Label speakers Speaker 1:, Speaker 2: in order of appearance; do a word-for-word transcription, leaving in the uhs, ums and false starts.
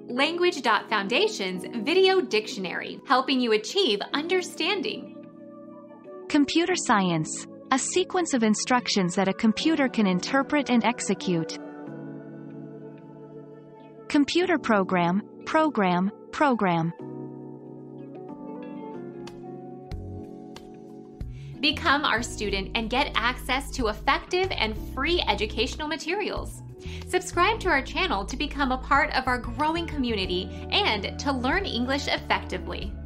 Speaker 1: Language Foundation's Video Dictionary, helping you achieve understanding.
Speaker 2: Computer science, a sequence of instructions that a computer can interpret and execute. Computer program, program, program.
Speaker 1: Become our student and get access to effective and free educational materials. Subscribe to our channel to become a part of our growing community and to learn English effectively.